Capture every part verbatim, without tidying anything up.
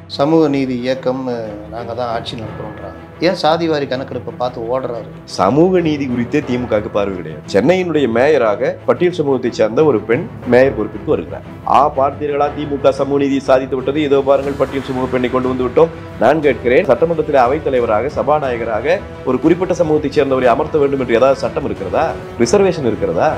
சமூக நீதி இயக்கம் நாங்கள் தான் ஆட்சி நடத்துகிறோன்றாங்க. ஏன் சாதிவாரி கணக்கெடுப்பை பார்த்து ஓடுறாரு? சமூக நீதி குறித்தே திமுகவுக்கு பார்வை கிடையாது. சென்னையினுடைய மேயராக பட்டியல் சமூகத்தை சேர்ந்த ஒரு பெண் மேயர் பொறுப்பிற்கு வருகிறார். ஆ பார்த்தீர்களா, திமுக சமூக நீதி சாதித்து விட்டது, இதோ பாருங்கள் பட்டியல் சமூக பெண்ணை கொண்டு வந்து விட்டோம். நான் கேட்கிறேன், சட்டமன்றத்தில் அவைத்தலைவராக சபாநாயகராக ஒரு குறிப்பிட்ட சமூகத்தை சேர்ந்தவரை அமர்த்த வேண்டும் என்று ஏதாவது சட்டம் இருக்கிறதா? ரிசர்வேஷன் இருக்கிறதா?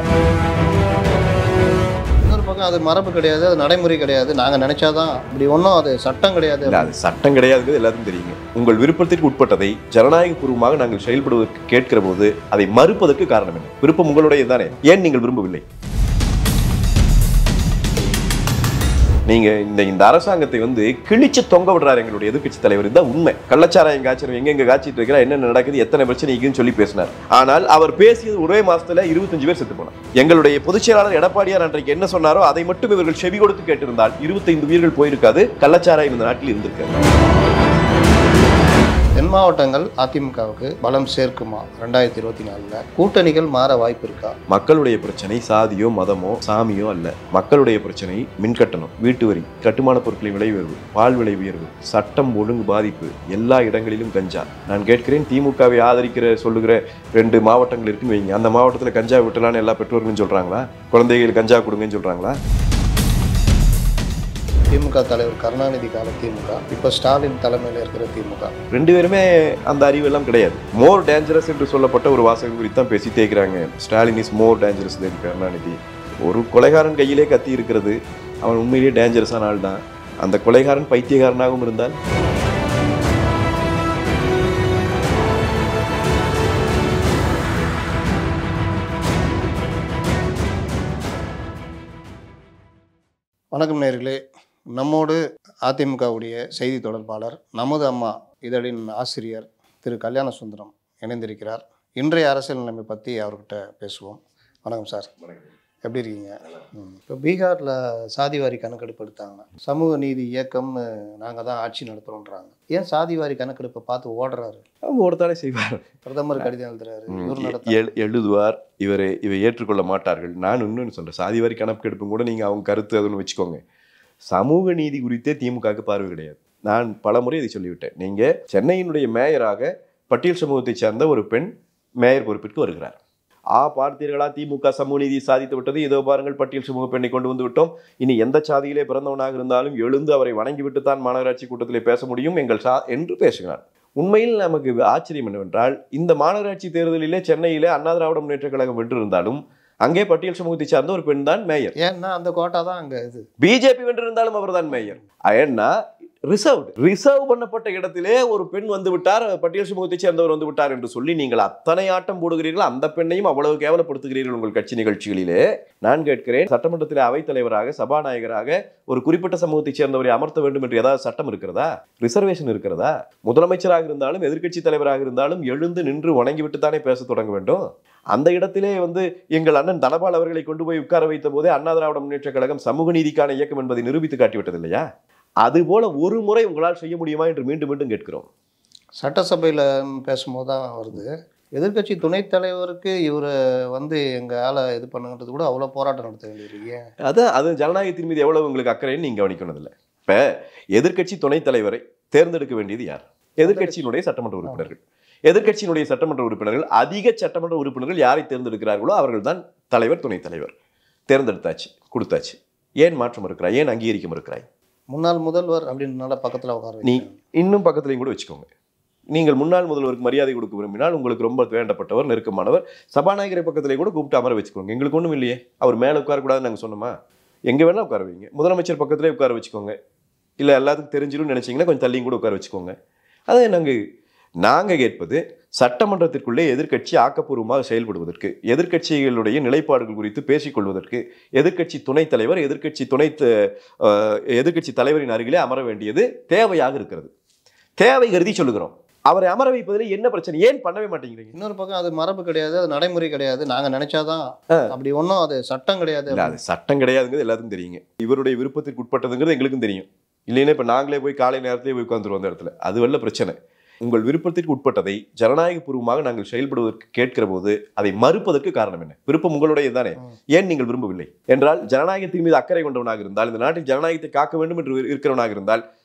அது மரபு கிடையாது, அது நடைமுறை கிடையாது. நாங்க நினைச்சாதான் இப்படி ஒன்றும் அது சட்டம் கிடையாது. அது சட்டம் கிடையாது, எல்லாரும் தெரியுங்க. உங்கள் விருப்பத்திற்கு உட்பட்டதை ஜனநாயக பூர்வமாக நாங்கள் செயல்படுவதற்கு கேட்கிற போது அதை மறுப்பதற்கு காரணம் என்ன? விருப்பம் உங்களுடைய தானே, ஏன் நீங்கள் விரும்பவில்லை? நீங்க இந்த இந்த அரசாங்கத்தை வந்து கிழிச்சு தொங்க விடுறாரு எங்களுடைய எதிர்கட்சி தலைவர். இதுதான் உண்மை. கள்ளச்சாராயம் காய்ச்சல் எங்க எங்க காய்ச்சிட்டு இருக்கிறா, என்ன நடக்குது, எத்தனை பிரச்சனை இருக்குன்னு சொல்லி பேசினார். ஆனால் அவர் பேசியது ஒரே மாசத்துல இருபத்தஞ்சு பேர் செத்து போனார். எங்களுடைய பொதுச் செயலாளர் எடப்பாடியார் அன்றைக்கு என்ன சொன்னாரோ அதை மட்டும் இவர்கள் செவி கொடுத்து கேட்டிருந்தால் இருபத்தைந்து உயிர்கள் போயிருக்காது, கள்ளச்சாராயம் இந்த நாட்டில் இருந்திருக்காது. தென் மாவட்டங்கள் அதிமுகவுக்கு பலம் சேர்க்குமா? ரெண்டாயிரத்தி இருபத்தி நாலுல கூட்டணிகள் மாற வாய்ப்பு இருக்கா? மக்களுடைய பிரச்சனை சாதியோ மதமோ சாமியோ அல்ல. மக்களுடைய பிரச்சனை மின்கட்டணம், வீட்டு வரி, கட்டுமான பொருட்களின் விலை உயர்வு, பால் விலை உயர்வு, சட்டம் ஒழுங்கு பாதிப்பு, எல்லா இடங்களிலும் கஞ்சா. நான் கேட்கிறேன், திமுகவை ஆதரிக்கிற சொல்லுகிற ரெண்டு மாவட்டங்கள் இருக்குன்னு வைங்க, அந்த மாவட்டத்தில் கஞ்சா விட்டலான்னு எல்லா பெற்றோர்களும் சொல்றாங்களா? குழந்தைகள் கஞ்சா கொடுங்கன்னு சொல்றாங்களா? திமுக தலைவர் கருணாநிதி கால திமுக, இப்ப ஸ்டாலின் தலைமையில் இருக்கிற திமுக, ரெண்டு பேருமே அந்த அறிவு எல்லாம் கிடையாது. மோர் டேஞ்சரஸ் என்று சொல்லப்பட்ட ஒரு வாசகம் குறித்து தான் பேசி தேய்க்கிறாங்க. Stalin is more dangerous then Karunanidhi. ஒரு கொலைகாரன் கையிலே கத்தி இருக்கிறது, அவன் உண்மையிலேயே டேஞ்சரஸான ஆள் தான். அந்த கொலைகாரன் பைத்தியகாரனாகவும் இருந்தால் வணக்கம் நேயர்களே. நம்மோடு அதிமுகவுடைய செய்தி தொடர்பாளர், நமது அம்மா இதழின் ஆசிரியர் திரு கல்யாணசுந்தரம் இணைந்திருக்கிறார். இன்றைய அரசியல் நிலைமை பற்றி அவர்கிட்ட பேசுவோம். வணக்கம் சார். எப்படி இருக்கீங்க? இப்போ பீகாரில் சாதிவாரி கணக்கெடுப்பு எடுத்தாங்க. சமூக நீதி இயக்கம்னு நாங்கள் தான் ஆட்சி நடத்துகிறோன்றாங்க. ஏன் சாதிவாரி கணக்கெடுப்பை பார்த்து ஓடுறாரு? அவங்க ஓடத்தானே செய்வார். பிரதமர் கடிதம் எழுதுறாரு, எழுதுவார், இவரை இவை ஏற்றுக்கொள்ள மாட்டார்கள். நான் இன்னொன்று சொல்கிறேன், சாதிவாரி கணக்கெடுப்பும் கூட நீங்கள் அவங்க கருத்து அதுன்னு வச்சுக்கோங்க. சமூக நீதி குறித்தே திமுகவுக்கு பார்வை கிடையாது. நான் பல முறை இதை சொல்லிவிட்டேன். நீங்கள் சென்னையினுடைய மேயராக பட்டியல் சமூகத்தை சேர்ந்த ஒரு பெண் மேயர் பொறுப்பிற்கு வருகிறார். ஆ பார்த்தீர்களா, திமுக சமூக நீதி சாதித்து விட்டது, இதோ பாருங்கள் பட்டியல் சமூக பெண்ணை கொண்டு வந்து விட்டோம். இனி எந்த சாதியிலே பிறந்தவனாக இருந்தாலும் எழுந்து அவரை வணங்கிவிட்டு தான் மாநகராட்சி கூட்டத்திலே பேச முடியும் எங்கள் சா என்று பேசுகிறார். உண்மையில் நமக்கு ஆச்சரியம் என்னவென்றால், இந்த மாநகராட்சி தேர்தலிலே சென்னையிலே அண்ணா திராவிட முன்னேற்ற கழகம் வென்றிருந்தாலும் அங்கே பட்டியல் சமூகத்தை சார்ந்த ஒரு பெண் தான் மேயர். ஏன்னா அந்த கோட்டா தான் அங்கே இது. பிஜேபி வென்றிருந்தாலும் அவர் தான் மேயர். ஏன்னா ரிசர்வ் ரிசர்வ் பண்ணப்பட்ட இடத்திலே ஒரு பெண் வந்து விட்டார், பட்டியல் சமூகத்தை சேர்ந்தவர் வந்து விட்டார் என்று சொல்லி நீங்கள் அத்தனை ஆட்டம் போடுகிறீர்கள். அந்த பெண்ணையும் அவ்வளவு கேவலப்படுத்துகிறீர்கள் உங்கள் கட்சி நிகழ்ச்சிகளிலே. நான் கேட்கிறேன், சட்டமன்றத்தில் அவைத்தலைவராக சபாநாயகராக ஒரு குறிப்பிட்ட சமூகத்தை சேர்ந்தவரை அமர்த்த வேண்டும் என்று ஏதாவது சட்டம் இருக்கிறதா? ரிசர்வேஷன் இருக்கிறதா? முதலமைச்சராக இருந்தாலும் எதிர்கட்சி தலைவராக இருந்தாலும் எழுந்து நின்று வணங்கிவிட்டு தானே பேச தொடங்க வேண்டும். அந்த இடத்திலே வந்து எங்கள் அண்ணன் தனபால் அவர்களை கொண்டு போய் உட்கார வைத்த போதே அண்ணா திராவிட முன்னேற்ற கழகம் சமூக நீதிக்கான இயக்கம் என்பதை நிரூபித்து காட்டிவிட்டது இல்லையா? அதுபோல ஒரு முறை உங்களால் செய்ய முடியுமா என்று மீண்டும் மீண்டும் கேட்கிறோம். சட்டசபையில் பேசும்போது தான் வருது, எதிர்கட்சி துணைத் தலைவருக்கு இவரை வந்து எங்கள் ஆளை இது பண்ணுங்கிறது கூட அவ்வளோ போராட்டம் நடத்த வேண்டியிருக்கீங்க. அதான் அது ஜனநாயகத்தின் மீது எவ்வளவு உங்களுக்கு அக்கறைன்னு நீங்கள் கவனிக்கணுதில்லை. இப்போ எதிர்கட்சி துணைத் தலைவரை தேர்ந்தெடுக்க வேண்டியது யார்? எதிர்கட்சியினுடைய சட்டமன்ற உறுப்பினர்கள். எதிர்கட்சியினுடைய சட்டமன்ற உறுப்பினர்கள், அதிக சட்டமன்ற உறுப்பினர்கள் யாரை தேர்ந்தெடுக்கிறார்களோ அவர்கள் தான் தலைவர், துணைத் தலைவர். தேர்ந்தெடுத்தாச்சு, கொடுத்தாச்சு. ஏன் மாற்றம் இருக்கிறாய்? ஏன் அங்கீகரிக்க இருக்கிறாய்? முன்னாள் முதல்வர் அப்படின்றனால பக்கத்தில் உட்கார நீ இன்னும் பக்கத்துலையும் கூட வச்சுக்கோங்க. நீங்கள் முன்னாள் முதல்வருக்கு மரியாதை கொடுக்க விரும்பினால், உங்களுக்கு ரொம்ப வேண்டப்பட்டவர், நெருக்கமானவர், சபாநாயகரை பக்கத்திலே கூட கூப்பிட்டு அமர வச்சுக்கோங்க. எங்களுக்கு ஒன்றும் இல்லையே, அவர் மேலே உட்காரக்கூடாதுன்னு நாங்கள் சொன்னோமா? எங்கே வேணால் உட்கார வைங்க. முதலமைச்சர் பக்கத்திலே உட்கார வச்சுக்கோங்க. இல்லை எல்லாத்துக்கும் தெரிஞ்சிடும் நினைச்சிங்கன்னா கொஞ்சம் தள்ளியும் கூட உட்கார வச்சுக்கோங்க. அதை நாங்கள் நாங்கள் கேட்பது, சட்டமன்றத்திற்குள்ளே எதிர்க்கட்சி ஆக்கப்பூர்வமாக செயல்படுவதற்கு, எதிர்க்கட்சிகளுடைய நிலைப்பாடுகள் குறித்து பேசிக்கொள்வதற்கு எதிர்க்கட்சி துணைத் தலைவர், எதிர்க்கட்சி துணை எதிர்க்கட்சி தலைவரின் அருகிலே அமர வேண்டியது தேவையாக இருக்கிறது. தேவை கருதி சொல்லுகிறோம். அவரை அமர வைப்பதில் என்ன பிரச்சனை? ஏன் பண்ணவே மாட்டேங்கிறீங்க? இன்னொரு பக்கம் அது மரபு கிடையாது, அது நடைமுறை கிடையாது. நாங்கள் நினைச்சாதான், அப்படி ஒன்றும் அது சட்டம் கிடையாது. அது சட்டம் கிடையாதுங்கிறது எல்லாத்துக்கும் தெரியுங்க. இவருடைய விருப்பத்திற்கு உட்பட்டதுங்கிறது எங்களுக்கும் தெரியும். இல்லைன்னா இப்போ நாங்களே போய் காலை நேரத்திலே போய் உட்காந்துருவோம் அந்த இடத்துல. அது வரல பிரச்சனை. உங்கள் விருப்பத்திற்கு உட்பட்டதை ஜனநாயக பூர்வமாக நாங்கள் செயல்படுவதற்கு கேட்கிற போது அதை மறுப்பதற்கு காரணம் என்ன? விருப்பம் உங்களுடைய தானே, ஏன் நீங்கள் விரும்பவில்லை என்றால், ஜனநாயகத்தின் மீது அக்கறை கொண்டவனாக இருந்தால், இந்த நாட்டில் ஜனநாயகத்தை காக்க வேண்டும் என்று இருக்கிறவனாக இருந்தால்,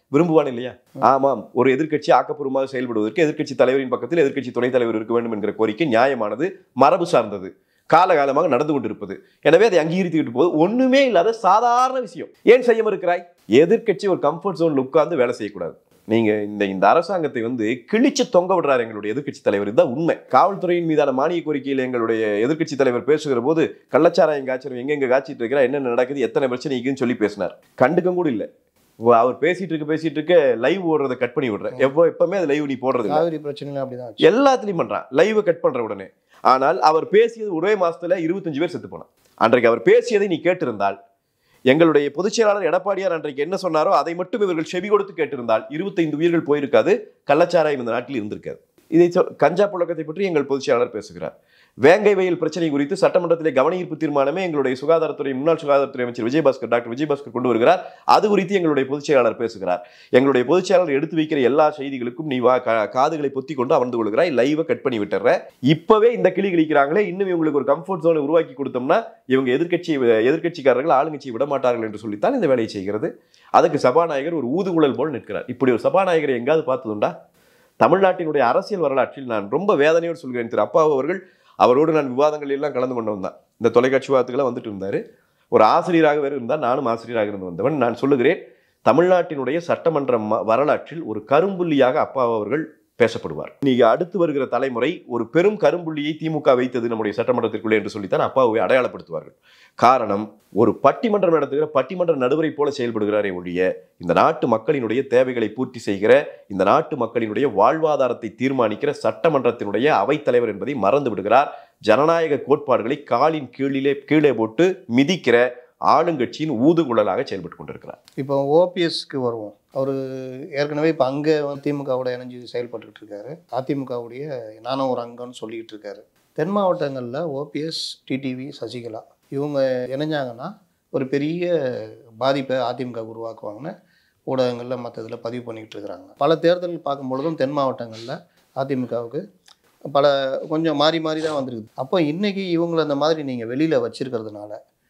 விரும்புவான் இல்லையா? ஆமாம், ஒரு எதிர்க்கட்சி ஆக்கப்பூர்வமாக செயல்படுவதற்கு எதிர்க்கட்சி தலைவரின் பக்கத்தில் எதிர்க்கட்சி துணைத் தலைவர் இருக்க வேண்டும் என்கிற கோரிக்கை நியாயமானது, மரபு சார்ந்தது, காலகாலமாக நடந்து கொண்டிருப்பது. எனவே அதை அங்கீகரித்துக்கிட்டு போது ஒண்ணுமே இல்லாத சாதாரண விஷயம். ஏன் செய்ய மறுக்கிறாய்? எதிர்க்கட்சி ஒரு கம்ஃபர்ட் ஜோன்ல உட்கார்ந்து வேலை செய்யக்கூடாது. நீங்க இந்த இந்த அரசாங்கத்தை வந்து கிழிச்சு தொங்க விடுறாரு எங்களுடைய எதிர்க்கட்சி தலைவர். இதுதான் உண்மை. காவல்துறையின் மீதான மானிய கோரிக்கையில் எங்களுடைய எதிர்க்கட்சி தலைவர் பேசுகிற போது கள்ளச்சாராயம் காய்ச்சல் எங்கெங்க காய்ச்சிட்டு இருக்கிறா, என்னென்ன நடக்குது, எத்தனை பிரச்சனை இருக்குன்னு சொல்லி பேசினார். கண்டுக்க கூட இல்லை. அவர் பேசிட்டு இருக்க பேசிட்டு இருக்க லைவ் ஓடுறதை கட் பண்ணி விடுறேன். எப்போ எப்பவுமே அது லைவ் நீ போடுறது காவிரி பிரச்சனை அப்படிதான் எல்லாத்துலயும் பண்றான், லைவ் கட் பண்ற உடனே. ஆனால் அவர் பேசியது ஒரே மாசத்துல இருபத்தஞ்சு பேர் செத்து போனான். அன்றைக்கு அவர் பேசியதை நீ கேட்டிருந்தால், எங்களுடைய பொதுச் செயலாளர் எடப்பாடியார் அன்றைக்கு என்ன சொன்னாரோ அதை மட்டும் இவர்கள் செவி கொடுத்து கேட்டிருந்தால் இருபத்தைந்து உயிர்கள் போயிருக்காது, கள்ளச்சாராயம் இந்த நாட்டில் இருந்திருக்காது. இதை கஞ்சா புழக்கத்தை பற்றி எங்கள் பொதுச் செயலாளர் பேசுகிறார். வேங்கை வயல் பிரச்சனை குறித்து சட்டமன்றத்திலே கவனஈர்ப்பு தீர்மானமே எங்களுடைய சுகாதாரத்துறை முன்னாள் சுகாதாரத்துறை அமைச்சர் விஜயபாஸ்கர் டாக்டர் விஜயபாஸ்கர் கொண்டு வருகிறார். அது குறித்து எங்களுடைய பொதுச் செயலாளர் பேசுகிறார். எங்களுடைய பொதுச் செயலாளர் எடுத்து வைக்கிற எல்லா செய்திகளுக்கும் நீ காதுகளை பொத்தி கொண்டு அமர்ந்து கொள்கிறாய், லைவை கட் பண்ணி விட்டுற. இப்பவே இந்த கிளி கிழிக்கிறாங்களே, இன்னும் இவங்களுக்கு ஒரு கம்ஃபர்ட் ஜோனை உருவாக்கி கொடுத்தோம்னா இவங்க எதிர்க்கட்சி எதிர்க்கட்சிக்காரர்கள் ஆளுங்கட்சியை விட மாட்டார்கள் என்று சொல்லித்தான் இந்த வேலையை செய்கிறது. அதுக்கு சபாநாயகர் ஒரு ஊதுகுழல் போல் நிற்கிறார். இப்படி ஒரு சபாநாயகரை எங்காவது பார்த்ததுண்டா? தமிழ்நாட்டினுடைய அரசியல் வரலாற்றில் நான் ரொம்ப வேதனையோடு சொல்கிறேன். திரு அப்பா அவர்கள், அவரோடு நான் விவாதங்கள் எல்லாம் கலந்து கொண்டு வந்தான். இந்த தொலைக்காட்சி விவாதத்துக்கெல்லாம் வந்துட்டு இருந்தார். ஒரு ஆசிரியராக வேறு இருந்தால், நானும் ஆசிரியராக இருந்து வந்தவன். நான் சொல்லுகிறேன், தமிழ்நாட்டினுடைய சட்டமன்ற வரலாற்றில் ஒரு கரும்புள்ளியாக அப்பா அவர்கள் பேசப்படுவார். நீங்க அடுத்து வருகிற தலைமுறை ஒரு பெரும் கரும்புள்ளியை திமுக வைத்தது நம்முடைய சட்டமன்றத்திற்குள்ளே என்று சொல்லித்தான் அப்பாவை அடையாளப்படுத்துவார்கள். காரணம், ஒரு பட்டிமன்றம் நடத்துகிற பட்டிமன்ற நடுவரை போல செயல்படுகிறாரே ஒழிய இந்த நாட்டு மக்களினுடைய தேவைகளை பூர்த்தி செய்கிற, இந்த நாட்டு மக்களினுடைய வாழ்வாதாரத்தை தீர்மானிக்கிற சட்டமன்றத்தினுடைய அவைத்தலைவர் என்பதை மறந்து விடுகிறார். ஜனநாயக கோட்பாடுகளை காலின் கீழிலே கீழே போட்டு மிதிக்கிற ஆளுங்கட்சியின் ஊதுகுழலாக செயல்பட்டு கொண்டிருக்கிறார். இப்போ ஓபிஎஸ்க்கு வருவோம். அவர் ஏற்கனவே இப்போ அங்கே திமுகவோட இணைஞ்சு செயல்பட்டுக்கிட்டு இருக்காரு. அதிமுகவுடைய நானும் ஒரு அங்கம்னு சொல்லிக்கிட்டு இருக்காரு. தென் மாவட்டங்களில் ஓபிஎஸ், டிடிவி, சசிகலா இவங்க இணைஞ்சாங்கன்னா ஒரு பெரிய பாதிப்பை அதிமுக உருவாக்குவாங்கன்னு ஊடகங்களில் மற்ற இதில் பதிவு பண்ணிக்கிட்டு இருக்கிறாங்க. பல தேர்தல் பார்க்கும்பொழுதும் தென் மாவட்டங்களில் அதிமுகவுக்கு பல கொஞ்சம் மாறி மாறி தான் வந்திருக்குது. அப்போ இன்றைக்கி இவங்களை அந்த மாதிரி நீங்கள் வெளியில் வச்சுருக்கிறதுனால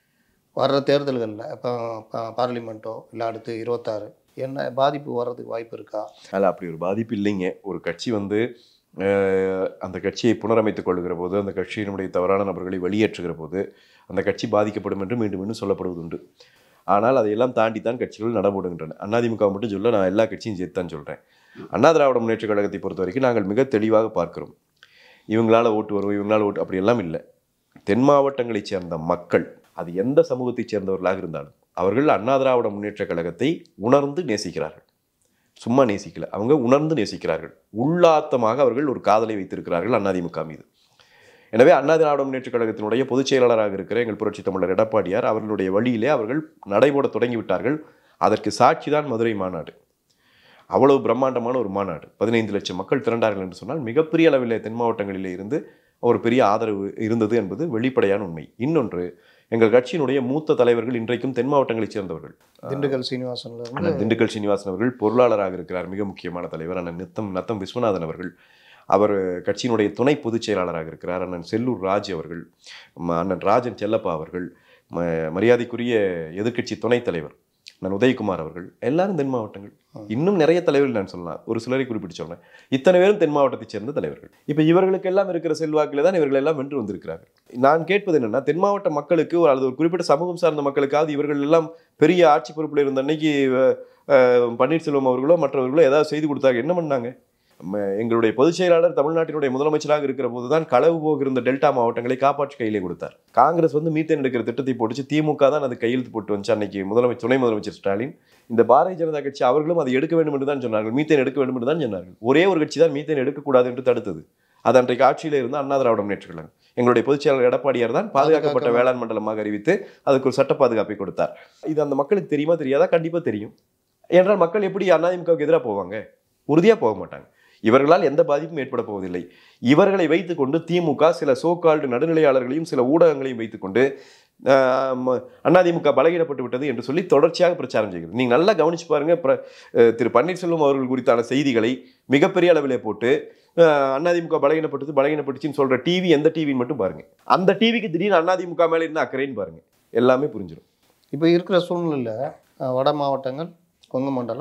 வர்ற தேர்தல்களில் இப்போ பார்லிமெண்ட்டோ இல்லை அடுத்து இருபத்தாறு என்ன பாதிப்பு வர்றதுக்கு வாய்ப்பு இருக்கா? அதில் அப்படி ஒரு பாதிப்பு இல்லைங்க. ஒரு கட்சி வந்து அந்த கட்சியை புனரமைத்துக் கொள்ளுகிற போது, அந்த கட்சியினுடைய தவறான நபர்களை வெளியேற்றுகிற போது அந்த கட்சி பாதிக்கப்படும் என்று மீண்டும் மீண்டும் சொல்லப்படுவது உண்டு. ஆனால் அதையெல்லாம் தாண்டி தான் கட்சிகள் நடமுடுகின்றன. அதிமுக மட்டும் சொல்ல, நான் எல்லா கட்சியும் சேர்த்து தான் சொல்கிறேன். அண்ணா திராவிட முன்னேற்ற கழகத்தை பொறுத்த வரைக்கும் நாங்கள் மிக தெளிவாக பார்க்கிறோம். இவங்களால் ஓட்டு வரும், இவங்களால் ஓட்டு அப்படியெல்லாம் இல்லை. தென் மாவட்டங்களைச் சேர்ந்த மக்கள், அது எந்த சமூகத்தைச் சேர்ந்தவர்களாக இருந்தாலும், அவர்கள் அண்ணா திராவிட முன்னேற்ற கழகத்தை உணர்ந்து நேசிக்கிறார்கள். சும்மா நேசிக்கல, அவங்க உணர்ந்து நேசிக்கிறார்கள். உள்ளாத்தமாக அவர்கள் ஒரு காதலை வைத்திருக்கிறார்கள் அதிமுக மீது. எனவே அண்ணா திராவிட முன்னேற்ற கழகத்தினுடைய பொதுச் செயலாளராக இருக்கிற எங்கள் புரட்சி தமிழர் எடப்பாடியார் அவர்களுடைய வழியிலே அவர்கள் நடைபோட தொடங்கிவிட்டார்கள். அதற்கு சாட்சி தான் மதுரை மாநாடு. அவ்வளவு பிரம்மாண்டமான ஒரு மாநாடு, பதினைந்து லட்சம் மக்கள் திரண்டார்கள் என்று சொன்னால் மிகப்பெரிய அளவில் தென் மாவட்டங்களிலே இருந்து ஒரு பெரிய ஆதரவு இருந்தது என்பது வெளிப்படையான உண்மை. இன்னொன்று, எங்கள் கட்சியினுடைய மூத்த தலைவர்கள் இன்றைக்கும் தென் மாவட்டங்களைச் சேர்ந்தவர்கள். திண்டுக்கல் சீனிவாசன் திண்டுக்கல் சீனிவாசன் அவர்கள் பொருளாளராக இருக்கிறார், மிக முக்கியமான தலைவர். அண்ணன் நித்தம் நத்தம் விஸ்வநாதன் அவர்கள், அவர் கட்சியினுடைய துணை பொதுச் செயலாளராக இருக்கிறார். அண்ணன் செல்லூர் ராஜ் அவர்கள், அண்ணன் ராஜன் செல்லப்பா அவர்கள், மரியாதைக்குரிய எதிர்க்கட்சி துணைத் தலைவர் நான் உதயகுமார் அவர்கள், எல்லாரும் தென் மாவட்டங்கள். இன்னும் நிறைய தலைவர்கள் நான் சொல்லலாம், ஒரு சிலரை குறிப்பிட்டு சொன்னேன். இத்தனை பேரும் தென் மாவட்டத்தைச் சேர்ந்த தலைவர்கள். இப்போ இவர்களுக்கு எல்லாம் இருக்கிற செல்வாக்கில் தான் இவர்கள் எல்லாம் வென்று வந்திருக்கிறார்கள். நான் கேட்பது என்னன்னா, தென் மாவட்ட மக்களுக்கு அல்லது ஒரு குறிப்பிட்ட சமூகம் சார்ந்த மக்களுக்காவது இவர்கள் எல்லாம் பெரிய ஆட்சி பொறுப்பில் இருந்த அன்னைக்கு பன்னீர்செல்வம் அவர்களோ மற்றவர்களோ ஏதாவது செய்து கொடுத்தாங்க, என்ன பண்ணாங்க? எங்களுடைய பொதுச் செயலாளர் தமிழ்நாட்டினுடைய முதலமைச்சராக இருக்கிற போது தான் களவு போகிருந்த டெல்டா மாவட்டங்களை காப்பாற்றி கையிலே கொடுத்தார். காங்கிரஸ் வந்து மீத்தேன் எடுக்கிற திட்டத்தை போட்டுச்சு, திமுக தான் அது கையெழுத்து போட்டு வந்துச்சு. அன்னைக்கு முதலமைச்சர் துணை முதலமைச்சர் ஸ்டாலின், இந்த பாரதிய ஜனதா கட்சி அவர்களும் அதை எடுக்க வேண்டும் என்று தான் சொன்னார்கள், மீத்தேன் எடுக்க வேண்டும் என்று தான் சொன்னார்கள். ஒரே ஒரு கட்சி தான் மீத்தேன் எடுக்கக்கூடாது என்று தடுத்தது. அது அன்றைக்கு ஆட்சியிலே இருந்து அண்ணா திராவிட முன்னேற்ற கழகம். எங்களுடைய பொதுச் செயலாளர் எடப்பாடியார் தான் பாதுகாக்கப்பட்ட வேளாண் மண்டலமாக அறிவித்து அதுக்கு ஒரு சட்ட பாதுகாப்பை கொடுத்தார். இது அந்த மக்களுக்கு தெரியுமா தெரியாதா? கண்டிப்பாக தெரியும். என்றால் மக்கள் எப்படி அதிமுகவுக்கு எதிராக போவாங்க? உறுதியாக போக மாட்டாங்க. இவர்களால் எந்த பாதிப்பும் ஏற்பட போவதில்லை. இவர்களை வைத்துக்கொண்டு திமுக சில சோகால்டு நடுநிலையாளர்களையும் சில ஊடகங்களையும் வைத்துக்கொண்டு அதிமுக பலகீனப்பட்டு விட்டது என்று சொல்லி தொடர்ச்சியாக பிரச்சாரம் செய்கிறது. நீங்க நல்லா கவனிச்சு பாருங்க, திரு பன்னீர்செல்வம் அவர்கள் குறித்தான செய்திகளை மிகப்பெரிய அளவிலே போட்டு அதிமுக பலகீனப்பட்டது பலகீனப்பட்டுச்சுன்னு சொல்ற டிவி எந்த டிவின்னு மட்டும் பாருங்க. அந்த டிவிக்கு திடீர்னு அதிமுக மேல என்ன அக்கறைன்னு பாருங்க, எல்லாமே புரிஞ்சிடும். இப்போ இருக்கிற சூழ்நிலையில் வட மாவட்டங்கள், கொங்கு மண்டலம்,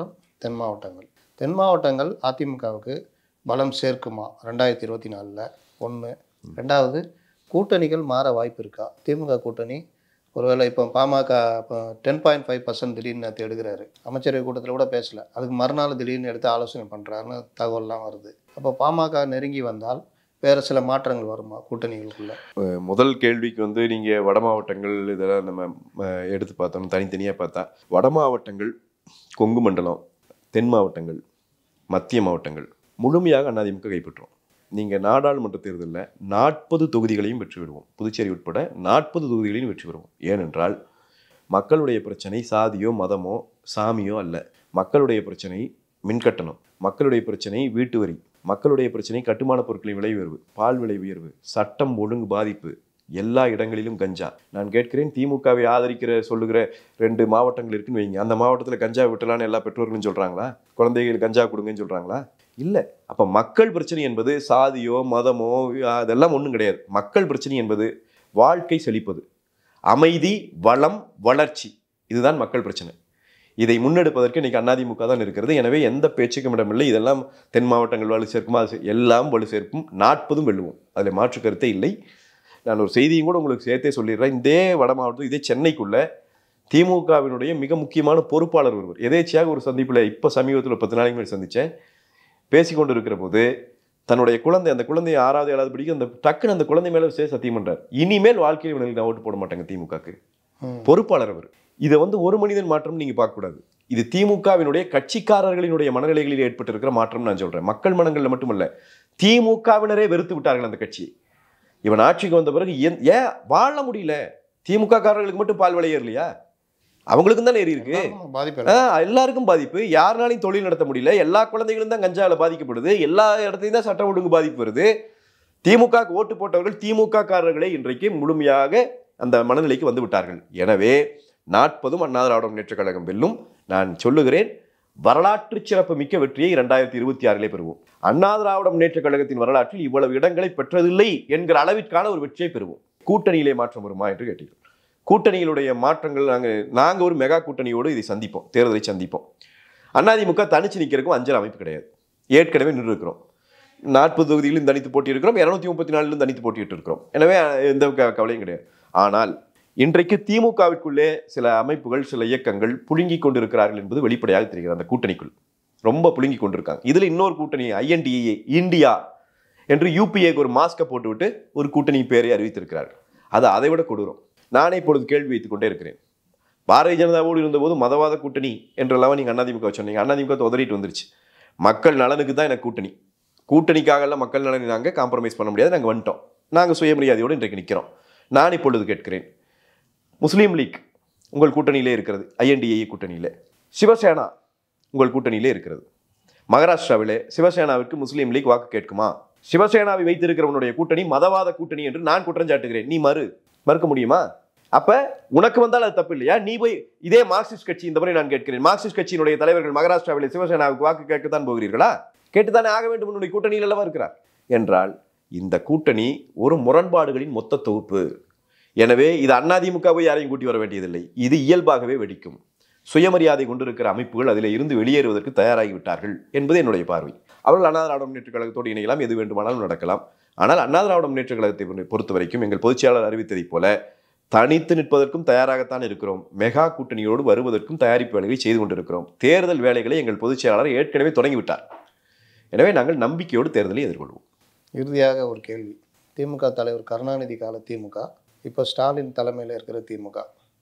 தென் மாவட்டங்கள். தென் மாவட்டங்கள் அதிமுகவுக்கு பலம் சேர்க்குமா ரெண்டாயிரத்தி இருபத்தி நாலில்? ஒன்று. ரெண்டாவது, கூட்டணிகள் மாற வாய்ப்பு இருக்கா? திமுக கூட்டணி ஒருவேளை இப்போ பாமக இப்போ டென் பாயிண்ட் ஃபைவ் பர்சன்ட் திடீர்னு நேற்று எடுக்கிறாரு. அமைச்சரவை கூட்டத்தில் கூட பேசலை. அதுக்கு மறுநாள் திடீர்னு எடுத்து ஆலோசனை பண்ணுறாருன்னு தகவல்லாம் வருது. அப்போ பாமக நெருங்கி வந்தால் வேறு சில மாற்றங்கள் வருமா கூட்டணிகளுக்குள்ள? முதல் கேள்விக்கு வந்து நீங்கள் வட மாவட்டங்கள் இதெல்லாம் நம்ம எடுத்து பார்த்தோம். தனித்தனியாக பார்த்தா வட மாவட்டங்கள், கொங்கு மண்டலம், தென் மாவட்டங்கள், மத்திய மாவட்டங்கள் முழுமையாக அதிமுக கைப்பற்றும். நீங்கள் நாடாளுமன்ற தேர்தலில் நாற்பது தொகுதிகளையும் வெற்றி பெறுவோம். புதுச்சேரி உட்பட நாற்பது தொகுதிகளையும் வெற்றி பெறுவோம். ஏனென்றால் மக்களுடைய பிரச்சனை சாதியோ மதமோ சாமியோ அல்ல. மக்களுடைய பிரச்சனை மின்கட்டணம், மக்களுடைய பிரச்சனை வீட்டு வரி, மக்களுடைய பிரச்சனை கட்டுமான பொருட்களின் விலை உயர்வு, பால் விலை உயர்வு, சட்டம் ஒழுங்கு பாதிப்பு, எல்லா இடங்களிலும் கஞ்சா. நான் கேட்கிறேன், திமுகவை ஆதரிக்கிற சொல்லுகிற ரெண்டு மாவட்டங்கள் இருக்குன்னு வைங்க, அந்த மாவட்டத்தில் கஞ்சா விட்டலான்னு எல்லா பெற்றோர்களும் சொல்கிறாங்களா? குழந்தைகள் கஞ்சா கொடுங்கன்னு சொல்கிறாங்களா? இல்லை. அப்போ மக்கள் பிரச்சனை என்பது சாதியோ மதமோ அதெல்லாம் ஒன்றும் கிடையாது. மக்கள் பிரச்சனை என்பது வாழ்க்கை செழிப்பது, அமைதி, வளம், வளர்ச்சி. இதுதான் மக்கள் பிரச்சனை. இதை முன்னெடுப்பதற்கு இன்றைக்கி அதிமுக தான் இருக்கிறது. எனவே எந்த பேச்சுக்கும் இடமில்லை. இதெல்லாம் தென் மாவட்டங்கள் வலு சேர்க்குமா? அது எல்லாம் வலு சேர்க்கும். நாற்பதும் வெல்லுவோம். அதில் மாற்று கருத்தே இல்லை. நான் ஒரு செய்தியும் கூட உங்களுக்கு சேர்த்தே சொல்லிடுறேன். இதே வட மாவட்டம், இதே சென்னைக்குள்ள திமுகவினுடைய மிக முக்கியமான பொறுப்பாளர் ஒருவர் எதேச்சியாக ஒரு சந்திப்பில் இப்போ சமீபத்தில் பத்து நாளைக்கு மேலே சந்தித்தேன். பேசிக்கொண்டு இருக்கிற போது தன்னுடைய குழந்தை, அந்த குழந்தைய ஆறாவது ஏழாவது படிக்க அந்த டக்குன்னு அந்த குழந்தை மேலே சே சத்தியம் பண்ணுறார், இனிமேல் வாழ்க்கையில் இவனுக்கு நான் ஓட்டு போட மாட்டேங்க திமுகக்கு. பொறுப்பாளர் அவர். இதை வந்து ஒரு மனிதன் மாற்றம் நீங்கள் பார்க்கக்கூடாது. இது திமுகவினுடைய கட்சிக்காரர்களினுடைய மனநிலைகளில் ஏற்பட்டிருக்கிற மாற்றம் நான் சொல்கிறேன். மக்கள் மனங்களில் மட்டுமல்ல, திமுகவினரே வெறுத்து விட்டார்கள் அந்த கட்சியை. இவன் ஆட்சிக்கு வந்த பிறகு ஏன் வாழ முடியல? திமுக காரர்களுக்கு மட்டும் பால் விலை ஏறலையா? அவங்களுக்கும் தானே ஏறி இருக்கு. எல்லாருக்கும் பாதிப்பு. யாருனாலையும் தொழில் நடத்த முடியல. எல்லா குழந்தைகளும் தான் கஞ்சாவில் பாதிக்கப்படுது. எல்லா இடத்துலையும் தான் சட்டம் ஒழுங்கு பாதிப்பு வருது. திமுக ஓட்டு போட்டவர்கள் திமுக காரர்களை இன்றைக்கு முழுமையாக அந்த மனநிலைக்கு வந்து விட்டார்கள். எனவே நாற்பதும் அண்ணா திராவிட முன்னேற்றக் கழகம் வெல்லும். நான் சொல்லுகிறேன், வரலாற்று சிறப்பு மிக்க வெற்றியை இரண்டாயிரத்தி இருபத்தி ஆறிலே பெறுவோம். அண்ணா திராவிட முன்னேற்றக் கழகத்தின் வரலாற்றில் இவ்வளவு இடங்களை பெற்றதில்லை என்கிற அளவிற்கான ஒரு வெற்றியை பெறுவோம். கூட்டணியிலே மாற்றம் வருமா என்று கேட்டீர்கள். கூட்டணிகளுடைய மாற்றங்கள் நாங்கள் நாங்கள் ஒரு மெகா கூட்டணியோடு இதை சந்திப்போம், தேர்தலை சந்திப்போம். அதிமுக தனிச்சு நிற்கிறதுக்கும் அஞ்சல் அமைப்பு கிடையாது. ஏற்கனவே நின்று இருக்கிறோம். நாற்பது தொகுதிகளிலும் தனித்து போட்டியிருக்கிறோம். இருநூத்தி முப்பத்தி நாலிலும் தனித்து போட்டியிட்டு இருக்கிறோம். எனவே எந்த கவலையும் கிடையாது. ஆனால் இன்றைக்கு திமுகவிற்குள்ளே சில அமைப்புகள், சில இயக்கங்கள் புழுங்கி கொண்டிருக்கிறார்கள் என்பது வெளிப்படையாக தெரிகிறது. அந்த கூட்டணிக்குள் ரொம்ப புழுங்கி கொண்டிருக்காங்க. இதில் இன்னொரு கூட்டணி ஐஎன்டிஏ இந்தியா என்று யூபிஏக்கு ஒரு மாஸ்கை போட்டுவிட்டு ஒரு கூட்டணி பேரை அறிவித்திருக்கிறார்கள். அது அதை விட கொடூரம். நானே இப்பொழுது கேள்வி வைத்துக் கொண்டே இருக்கிறேன். பாரதிய ஜனதாவோடு இருந்தபோது மதவாத கூட்டணி என்றெல்லாம் நீங்கள் அதிமுக சொன்னீங்க. அதிமுக உதறிட்டு வந்துருச்சு. மக்கள் நலனுக்கு தான் எனக்கு கூட்டணி. கூட்டணிக்காக எல்லாம் மக்கள் நலனை நாங்கள் காம்ப்ரமைஸ் பண்ண முடியாது. நாங்கள் வந்துட்டோம். நாங்கள் சுயமரியாதையோடு இன்றைக்கு நிற்கிறோம். நான் இப்பொழுது கேட்கிறேன், முஸ்லீம் லீக் உங்கள் கூட்டணியிலே இருக்கிறது, ஐஎன்டிஏ கூட்டணியிலே. சிவசேனா உங்கள் கூட்டணியிலே இருக்கிறது. மகாராஷ்டிராவிலே சிவசேனாவிற்கு முஸ்லீம் லீக் வாக்கு கேட்குமா? சிவசேனாவை வைத்திருக்கிறவனுடைய கூட்டணி மதவாத கூட்டணி என்று நான் குற்றம் சாட்டுகிறேன். நீ மறு மறுக்க முடியுமா? அப்ப உனக்கு வந்தால் அது தப்பு இல்லையா? நீ போய் இதே மார்க்சிஸ்ட் கட்சி, இந்த முறை நான் கேட்கிறேன், மார்க்சிஸ்ட் கட்சியினுடைய தலைவர்கள் மகாராஷ்டிராவிலே சிவசேனாவுக்கு வாக்கு கேட்கத்தான் போகிறீர்களா? கேட்டுத்தானே ஆக வேண்டும். உன்னுடைய கூட்டணியில் அல்லவா இருக்கிறார் என்றால் இந்த கூட்டணி ஒரு முரண்பாடுகளின் மொத்த தொகுப்பு. எனவே இது அதிமுகவை யாரையும் கூட்டி வர வேண்டியதில்லை. இது இயல்பாகவே வெடிக்கும். சுயமரியாதை கொண்டிருக்கிற அமைப்புகள் அதில் இருந்து வெளியேறுவதற்கு தயாராகிவிட்டார்கள் என்பது என்னுடைய பார்வை. அவர்கள் அண்ணா திராவிட முன்னேற்றக் கழகத்தோடு இணையலாம், எது வேண்டுமானாலும் நடக்கலாம். ஆனால் அண்ணா திராவிட முன்னேற்றக் கழகத்தை பொறுத்த வரைக்கும் எங்கள் பொதுச்செயலாளர் அறிவித்ததைப் போல தனித்து நிற்பதற்கும் தயாராகத்தான் இருக்கிறோம். மெகா கூட்டணியோடு வருவதற்கும் தயாரிப்பு வேலைகளை செய்து கொண்டிருக்கிறோம். தேர்தல் வேலைகளை எங்கள் பொதுச்செயலாளர் ஏற்கனவே தொடங்கிவிட்டார். எனவே நாங்கள் நம்பிக்கையோடு தேர்தலை எதிர்கொள்வோம். இறுதியாக ஒரு கேள்வி. திமுக தலைவர் கருணாநிதி கால திமுக, இப்போ ஸ்டாலின் தலைமையில் இருக்கிற திமுக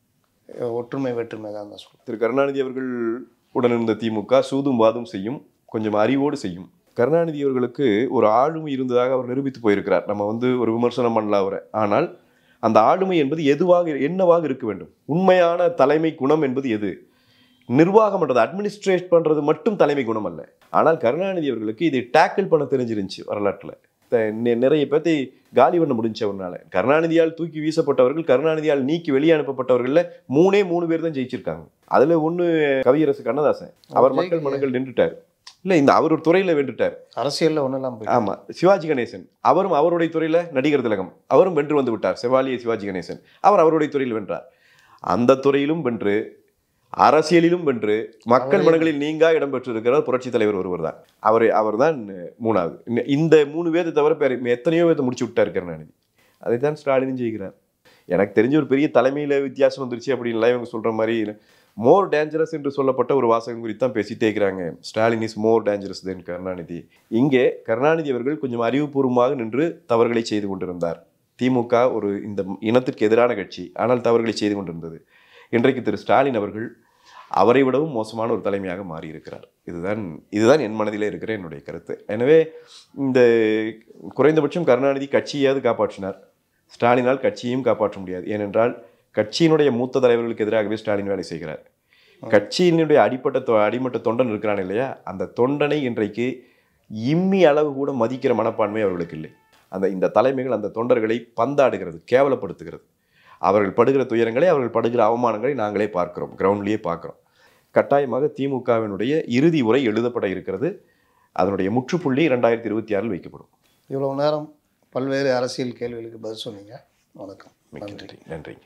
ஒற்றுமை வேற்றுமை தான் தான் சொல்லுவோம். திரு கருணாநிதி அவர்கள் உடன் இருந்த திமுக சூதும் வாதும் செய்யும், கொஞ்சம் அறிவோடு செய்யும். கருணாநிதி அவர்களுக்கு ஒரு ஆளுமை இருந்ததாக அவர் நிரூபித்து போயிருக்கிறார். நம்ம வந்து ஒரு விமர்சனம் பண்ணலாம் அவரை. ஆனால் அந்த ஆளுமை என்பது எதுவாக என்னவாக இருக்க வேண்டும்? உண்மையான தலைமை குணம் என்பது எது? நிர்வாகம் பண்ணுறது, அட்மினிஸ்ட்ரேட் பண்ணுறது மட்டும் தலைமை குணம் அல்ல. ஆனால் கருணாநிதி அவர்களுக்கு இதை டேக்கிள் பண்ண தெரிஞ்சிருந்துச்சு. வரலாற்றில் நிறைய பேர்த்தை காலி பண்ண முடிஞ்சவனால. கருணாநிதியால் தூக்கி வீசப்பட்டவர்கள், கருணாநிதியால் நீக்கி வெளியே அனுப்பப்பட்டவர்கள மூணே மூணு பேர் தான் ஜெயிச்சிருக்காங்க. அதுல ஒண்ணு கவியரசு கண்ணதாசன். அவர் மக்கள் மனங்கள் நின்றுட்டார். இல்ல, இந்த அவர் ஒரு துறையில வென்றுட்டார். அரசியல்ல ஒண்ணெல்லாம். ஆமா. சிவாஜி கணேசன் அவரும் அவருடைய துறையில நடிகர் திலகம் அவரும் வென்று வந்து விட்டார். செவாலிய சிவாஜி கணேசன் அவர் அவருடைய துறையில் வென்றார். அந்த துறையிலும் வென்று அரசியலிலும் வென்று மக்கள் மனங்களில் நீங்கா இடம்பெற்றிருக்கிறார் புரட்சி தலைவர் ஒருவர் தான். அவர் அவர் தான் மூணாவது. இந்த மூணு பேரை தவிர பேர் எத்தனையோ பேர்த்த முடிச்சு விட்டா இருக்காரு நான். அதைத்தான் ஸ்டாலினும் செய்கிறார். எனக்கு தெரிஞ்ச ஒரு பெரிய தலைமையில வித்தியாசம் வந்துருச்சு அப்படின்லாம் இவங்க சொல்ற மாதிரி மோர் டேஞ்சரஸ் என்று சொல்லப்பட்ட ஒரு வாசகம் குறித்து தான் பேசிட்டே இருக்கிறாங்க. Stalin is more dangerous then Karunanidhi. இங்கே கருணாநிதி அவர்கள் கொஞ்சம் அறிவுபூர்வமாக நின்று தவறுகளை செய்து கொண்டிருந்தார். திமுக ஒரு இந்த இனத்திற்கு எதிரான கட்சி, ஆனால் தவறுகளை செய்து கொண்டிருந்தது. இன்றைக்கு திரு ஸ்டாலின் அவர்கள் அவரை விடவும் மோசமான ஒரு தலைமையாக மாறியிருக்கிறார். இதுதான் இதுதான் என் மனதிலே இருக்கிற என்னுடைய கருத்து. எனவே இந்த குறைந்தபட்சம் கருணாநிதி கட்சியாவது காப்பாற்றினார். ஸ்டாலினால் கட்சியையும் காப்பாற்ற முடியாது. ஏனென்றால் கட்சியினுடைய மூத்த தலைவர்களுக்கு எதிராகவே ஸ்டாலின் வேலை செய்கிறார். கட்சியினுடைய அடிப்பட்ட அடிமட்ட தொண்டன் இருக்கிறான் இல்லையா, அந்த தொண்டனை இன்றைக்கு இம்மி அளவு கூட மதிக்கிற மனப்பான்மை அவர்களுக்கு இல்லை. அந்த இந்த தலைமைகள் அந்த தொண்டர்களை பந்தாடுகிறது, கேவலப்படுத்துகிறது. அவர்கள் படுகிற துயரங்களை, அவர்கள் படுகிற அவமானங்களை நாங்களே பார்க்கிறோம், கிரவுண்ட்லேயே பார்க்குறோம். கட்டாயமாக திமுகவினுடைய இறுதி உரை எழுதப்பட இருக்கிறது. அதனுடைய முற்றுப்புள்ளி இரண்டாயிரத்தி இருபத்தி ஆறில் வைக்கப்படும். இவ்வளவு நேரம் பல்வேறு அரசியல் கேள்விகளுக்கு பதில் சொன்னீங்க. வணக்கம். நன்றி. நன்றி.